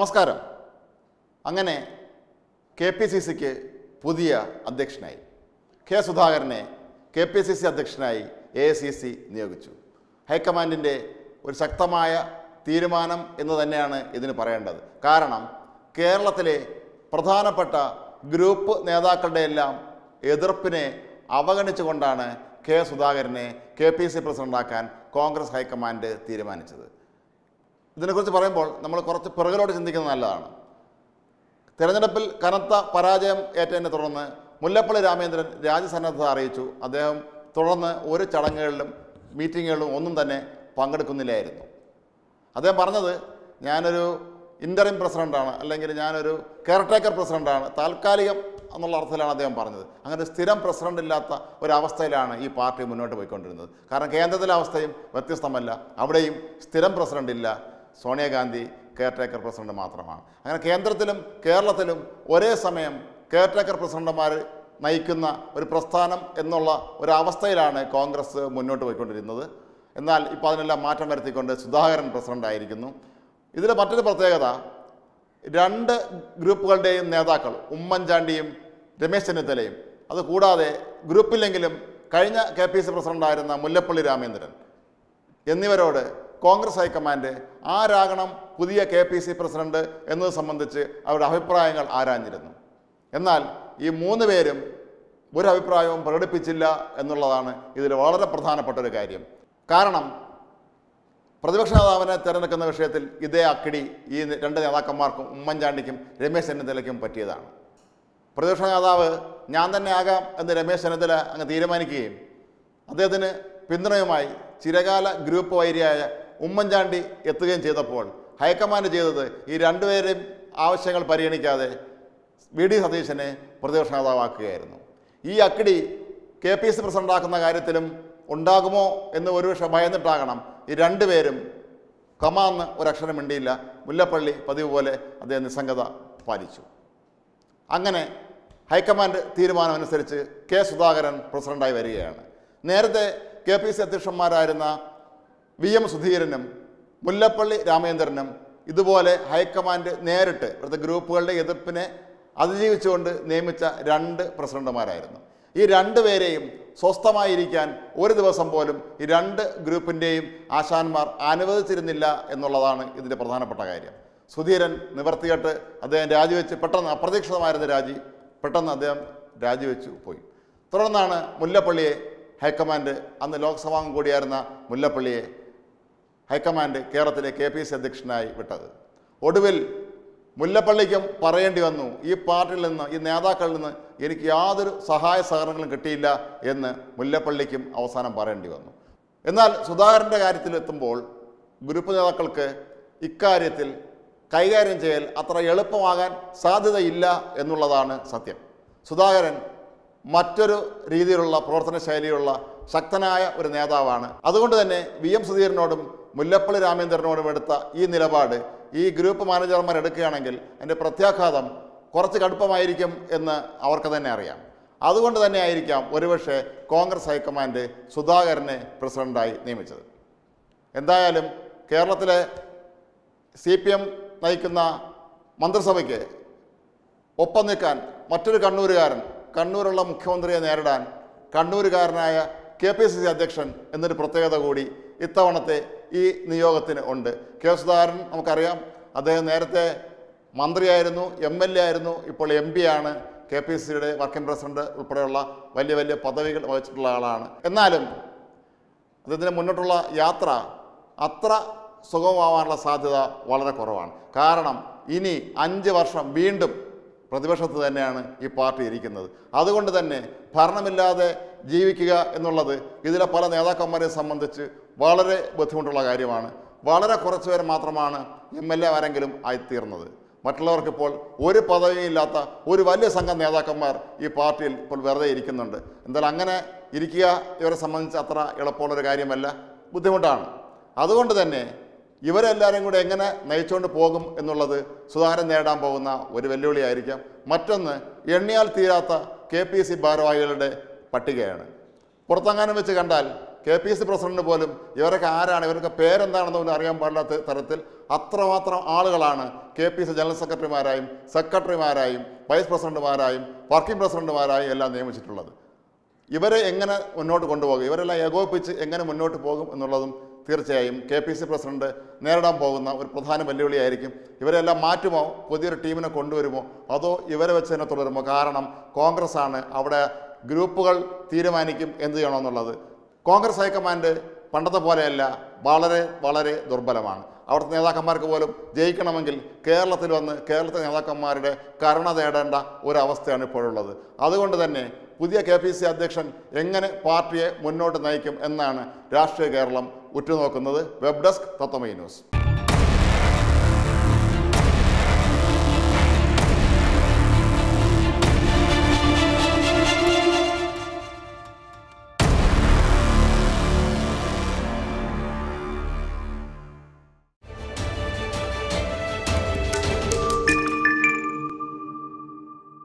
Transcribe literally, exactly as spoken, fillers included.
നമസ്കാരം. അങ്ങനെ K P C സിക്ക് പുതിയ അധ്യക്ഷനായി. കെ സുധാകരനെ കെ പി സി സി അധ്യക്ഷനായി എ ഐ സി സി നിയോഗിച്ചു. ഹൈക്കമാൻഡിൻ്റെ ഒരു ശക്തമായ തീരുമാനം എന്ന് തന്നെയാണ് ഇതിന് പറയേണ്ടത്. കാരണം കേരളത്തിലെ പ്രധാനപ്പെട്ട ഗ്രൂപ്പ് നേതാക്കളുടെ എല്ലാം എതിർപ്പിനെ അവഗണിച്ചുകൊണ്ടാണ് കെ സുധാകരനെ കെ പി സി പ്രസിഡന്റാക്കാൻ കോൺഗ്രസ് ഹൈക്കമാൻഡ് തീരുമാനിച്ചത്. ഇതിനെക്കുറിച്ച് പറയുമ്പോൾ നമ്മൾ കുറച്ച് പിറകിലോട്ട് ചിന്തിക്കുന്നത് നല്ലതാണ്. തിരഞ്ഞെടുപ്പിൽ കനത്ത പരാജയം ഏറ്റതിനെ തുടർന്ന് മുല്ലപ്പള്ളി രാമചന്ദ്രൻ രാജ്യസന്നദ്ധത അറിയിച്ചു. അദ്ദേഹം തുടർന്ന് ഒരു ചടങ്ങുകളിലും മീറ്റിങ്ങുകളിലും ഒന്നും തന്നെ പങ്കെടുക്കുന്നില്ലായിരുന്നു. അദ്ദേഹം പറഞ്ഞത് ഞാനൊരു ഇൻ്ററിം പ്രസിഡൻ്റാണ്, അല്ലെങ്കിൽ ഞാനൊരു കെയർടേക്കർ പ്രസിഡൻ്റാണ്, താൽക്കാലികം എന്നുള്ള അർത്ഥത്തിലാണ് അദ്ദേഹം പറഞ്ഞത്. അങ്ങനെ സ്ഥിരം പ്രസിഡൻ്റ് ഇല്ലാത്ത ഒരവസ്ഥയിലാണ് ഈ പാർട്ടി മുന്നോട്ട് പോയിക്കൊണ്ടിരുന്നത്. കാരണം കേന്ദ്രത്തിലെ അവസ്ഥയും വ്യത്യസ്തമല്ല. അവിടെയും സ്ഥിരം പ്രസിഡൻ്റ് ഇല്ല, സോണിയാഗാന്ധി കെയർടേക്കർ പ്രസിഡന്റ് മാത്രമാണ്. അങ്ങനെ കേന്ദ്രത്തിലും കേരളത്തിലും ഒരേ സമയം കെയർടേക്കർ പ്രസിഡന്റുമാർ നയിക്കുന്ന ഒരു പ്രസ്ഥാനം എന്നുള്ള ഒരവസ്ഥയിലാണ് കോൺഗ്രസ് മുന്നോട്ട് പോയിക്കൊണ്ടിരുന്നത്. എന്നാൽ ഇപ്പോൾ അതിനെല്ലാം മാറ്റം വരുത്തിക്കൊണ്ട് സുധാകരൻ പ്രസിഡൻ്റായിരിക്കുന്നു. ഇതിൽ മറ്റൊരു പ്രത്യേകത, രണ്ട് ഗ്രൂപ്പുകളുടെയും നേതാക്കൾ ഉമ്മൻചാണ്ടിയും രമേശ് ചെന്നിത്തലയും, അതുകൂടാതെ ഗ്രൂപ്പിലെങ്കിലും കഴിഞ്ഞ കെ പി സി പ്രസിഡൻ്റായിരുന്ന മുല്ലപ്പള്ളി രാമചന്ദ്രൻ എന്നിവരോട് കോൺഗ്രസ് ഹൈക്കമാൻഡ് ആരാകണം പുതിയ കെ പി സി പ്രസിഡന്റ് എന്നത് സംബന്ധിച്ച് അവരുടെ അഭിപ്രായങ്ങൾ ആരാഞ്ഞിരുന്നു. എന്നാൽ ഈ മൂന്ന് പേരും ഒരു അഭിപ്രായവും പ്രകടിപ്പിച്ചില്ല എന്നുള്ളതാണ് ഇതിൽ വളരെ പ്രധാനപ്പെട്ട ഒരു കാര്യം. കാരണം പ്രതിപക്ഷ നേതാവിനെ തിരഞ്ഞെടുക്കുന്ന വിഷയത്തിൽ ഇതേ അക്കിടി ഈ രണ്ട് നേതാക്കന്മാർക്കും ഉമ്മൻചാണ്ടിക്കും രമേശ് ചെന്നിത്തലയ്ക്കും പറ്റിയതാണ്. പ്രതിപക്ഷ നേതാവ് ഞാൻ തന്നെ ആകാം എന്ന് രമേശ് ചെന്നിത്തല അങ്ങ് തീരുമാനിക്കുകയും അദ്ദേഹത്തിന് പിന്തുണയുമായി ചിരകാല ഗ്രൂപ്പ് വൈരിയായ ഉമ്മൻചാണ്ടി എത്തുകയും ചെയ്തപ്പോൾ ഹൈക്കമാൻഡ് ചെയ്തത് ഈ രണ്ടുപേരെയും ആവശ്യങ്ങൾ പരിഗണിക്കാതെ വി ഡി സതീശനെ പ്രതിപക്ഷ നേതാവാക്കുകയായിരുന്നു. ഈ അക്കിടി കെ പി സി പ്രസിഡന്റാക്കുന്ന കാര്യത്തിലും ഉണ്ടാകുമോ എന്ന് ഒരുപക്ഷെ ഭയന്നിട്ടാകണം ഈ രണ്ടുപേരും കമാന്ന് ഒരക്ഷരം മിണ്ടിയില്ല. മുല്ലപ്പള്ളി പതിവ് പോലെ അദ്ദേഹം നിസ്സംഗത പാലിച്ചു. അങ്ങനെ ഹൈക്കമാൻഡ് തീരുമാനമനുസരിച്ച് കെ സുധാകരൻ പ്രസിഡന്റായി വരികയാണ്. നേരത്തെ കെ പി സി അധ്യക്ഷന്മാരായിരുന്ന വി എം സുധീരനും മുല്ലപ്പള്ളി രാമചന്ദ്രനും ഇതുപോലെ ഹൈക്കമാൻഡ് നേരിട്ട് ഇവിടുത്തെ ഗ്രൂപ്പുകളുടെ എതിർപ്പിനെ അതിജീവിച്ചുകൊണ്ട് നിയമിച്ച രണ്ട് പ്രസിഡന്റുമാരായിരുന്നു. ഈ രണ്ടുപേരെയും സ്വസ്ഥമായിരിക്കാൻ ഒരു ദിവസം പോലും ഈ രണ്ട് ഗ്രൂപ്പിൻ്റെയും ആശാന്മാർ അനുവദിച്ചിരുന്നില്ല എന്നുള്ളതാണ് ഇതിൻ്റെ പ്രധാനപ്പെട്ട കാര്യം. സുധീരൻ നിവർത്തികെട്ട് അദ്ദേഹം രാജിവെച്ച് പെട്ടെന്ന് അപ്രതീക്ഷിതമായിരുന്ന രാജി പെട്ടെന്ന് അദ്ദേഹം രാജിവെച്ചു പോയി. തുടർന്നാണ് മുല്ലപ്പള്ളിയെ ഹൈക്കമാൻഡ്, അന്ന് ലോക്സഭാംഗം കൂടിയായിരുന്ന മുല്ലപ്പള്ളിയെ ഹൈക്കമാൻഡ് കേരളത്തിലെ കെ പി സി അധ്യക്ഷനായി വിട്ടത്. ഒടുവിൽ മുല്ലപ്പള്ളിക്കും പറയേണ്ടി വന്നു, ഈ പാർട്ടിയിൽ നിന്ന്, ഈ നേതാക്കളിൽ നിന്ന് എനിക്ക് യാതൊരു സഹായ സഹകരണങ്ങളും കിട്ടിയില്ല എന്ന് മുല്ലപ്പള്ളിക്കും അവസാനം പറയേണ്ടി വന്നു. എന്നാൽ സുധാകരൻ്റെ കാര്യത്തിലെത്തുമ്പോൾ ഗ്രൂപ്പ് നേതാക്കൾക്ക് ഇക്കാര്യത്തിൽ കൈകാര്യം ചെയ്യൽ അത്ര എളുപ്പമാകാൻ സാധ്യതയില്ല എന്നുള്ളതാണ് സത്യം. സുധാകരൻ മറ്റൊരു രീതിയിലുള്ള പ്രവർത്തന ശൈലിയുള്ള ശക്തനായ ഒരു നേതാവാണ്. അതുകൊണ്ട് തന്നെ വി എം സുധീരനോടും മുല്ലപ്പള്ളി രാമചന്ദ്രനോടും എടുത്ത ഈ നിലപാട് ഈ ഗ്രൂപ്പ് മാനേജർമാർ എടുക്കുകയാണെങ്കിൽ അതിൻ്റെ പ്രത്യാഘാതം കുറച്ച് കടുപ്പമായിരിക്കും എന്ന് അവർക്ക് തന്നെ അറിയാം. അതുകൊണ്ട് തന്നെ ആയിരിക്കാം ഒരുപക്ഷെ കോൺഗ്രസ് ഹൈക്കമാൻഡ് സുധാകരനെ പ്രസിഡന്റായി നിയമിച്ചത്. എന്തായാലും കേരളത്തിലെ സി പി എം നയിക്കുന്ന മന്ത്രിസഭയ്ക്ക് ഒപ്പം നിൽക്കാൻ മറ്റൊരു കണ്ണൂരുകാരൻ, കണ്ണൂരുള്ള മുഖ്യമന്ത്രിയെ നേരിടാൻ കണ്ണൂരുകാരനായ കെ പി സി സി അധ്യക്ഷൻ എന്നൊരു പ്രത്യേകത കൂടി ഇത്തവണത്തെ ഈ നിയോഗത്തിന് ഉണ്ട്. കെ സുധാകരൻ നമുക്കറിയാം, അദ്ദേഹം നേരത്തെ മന്ത്രിയായിരുന്നു, എം എൽ എ ആയിരുന്നു, ഇപ്പോൾ എം പി ആണ്, കെ പി സി സിയുടെ വർക്കിംഗ് പ്രസിഡന്റ് ഉൾപ്പെടെയുള്ള വലിയ വലിയ പദവികൾ വഹിച്ചിട്ടുള്ള ആളാണ്. എന്നാലും അദ്ദേഹത്തിന് മുന്നോട്ടുള്ള യാത്ര അത്ര സുഗമമാവാനുള്ള സാധ്യത വളരെ കുറവാണ്. കാരണം ഇനി അഞ്ച് വർഷം വീണ്ടും പ്രതിപക്ഷത്ത് തന്നെയാണ് ഈ പാർട്ടി ഇരിക്കുന്നത്. അതുകൊണ്ട് തന്നെ ഭരണമില്ലാതെ ജീവിക്കുക എന്നുള്ളത് ഇതിലെ പല നേതാക്കന്മാരെ സംബന്ധിച്ച് വളരെ ബുദ്ധിമുട്ടുള്ള കാര്യമാണ്. വളരെ കുറച്ച് പേർ മാത്രമാണ് എം എൽ എ ആരെങ്കിലും ആയിത്തീർന്നത്. മറ്റുള്ളവർക്കിപ്പോൾ ഒരു പദവിയില്ലാത്ത ഒരു വലിയ സംഘം നേതാക്കന്മാർ ഈ പാർട്ടിയിൽ ഇപ്പോൾ വെറുതെ ഇരിക്കുന്നുണ്ട്. എന്തായാലും അങ്ങനെ ഇരിക്കുക ഇവരെ സംബന്ധിച്ച് അത്ര എളുപ്പമുള്ളൊരു കാര്യമല്ല, ബുദ്ധിമുട്ടാണ്. അതുകൊണ്ട് തന്നെ ഇവരെല്ലാവരും കൂടെ എങ്ങനെ നയിച്ചുകൊണ്ട് പോകും എന്നുള്ളത് സുധാകരൻ നേടാൻ പോകുന്ന ഒരു വെല്ലുവിളിയായിരിക്കാം. മറ്റൊന്ന്, എണ്ണിയാൽ തീരാത്ത കെ പി സി ഭാരവാഹികളുടെ പട്ടികയാണ്. പുറത്തെങ്ങാനും വെച്ച് കണ്ടാൽ കെ പി സി പ്രസിഡന്റ് പോലും ഇവരൊക്കെ ആരാണ്, ഇവരൊക്കെ പേരെന്താണെന്ന് പോലും അറിയാൻ പാടില്ലാത്ത തരത്തിൽ അത്രമാത്രം ആളുകളാണ് കെ പി സി ജനറൽ സെക്രട്ടറിമാരായും സെക്രട്ടറിമാരായും വൈസ് പ്രസിഡന്റുമാരായും വർക്കിംഗ് പ്രസിഡന്റുമാരായും എല്ലാം നിയമിച്ചിട്ടുള്ളത്. ഇവരെ എങ്ങനെ മുന്നോട്ട് കൊണ്ടുപോകും, ഇവരെല്ലാം ഏകോപിപ്പിച്ച് എങ്ങനെ മുന്നോട്ട് പോകും എന്നുള്ളതും തീർച്ചയായും കെ പി സി പ്രസിഡന്റ് നേരിടാൻ പോകുന്ന ഒരു പ്രധാന വെല്ലുവിളിയായിരിക്കും. ഇവരെല്ലാം മാറ്റുമോ, പുതിയൊരു ടീമിനെ കൊണ്ടുവരുമോ, അതോ ഇവരെ വെച്ച് തന്നെ തുടരുമോ? കാരണം കോൺഗ്രസ് ആണ് അവിടെ ഗ്രൂപ്പുകൾ തീരുമാനിക്കും എന്ത് ചെയ്യണമെന്നുള്ളത്. കോൺഗ്രസ് ഹൈക്കമാൻഡ് പണ്ടത്തെ പോലെയല്ല, വളരെ വളരെ ദുർബലമാണ്. അവിടുത്തെ നേതാക്കന്മാർക്ക് പോലും ജയിക്കണമെങ്കിൽ കേരളത്തിൽ വന്ന് കേരളത്തിലെ നേതാക്കന്മാരുടെ കരുണ നേടേണ്ട ഒരവസ്ഥയാണ് ഇപ്പോഴുള്ളത്. അതുകൊണ്ട് തന്നെ പുതിയ കെ പി സി അധ്യക്ഷൻ എങ്ങനെ പാർട്ടിയെ മുന്നോട്ട് നയിക്കും എന്നാണ് രാഷ്ട്രീയ കേരളം ഉറ്റുനോക്കുന്നത്. Web desk Tatwamayi news.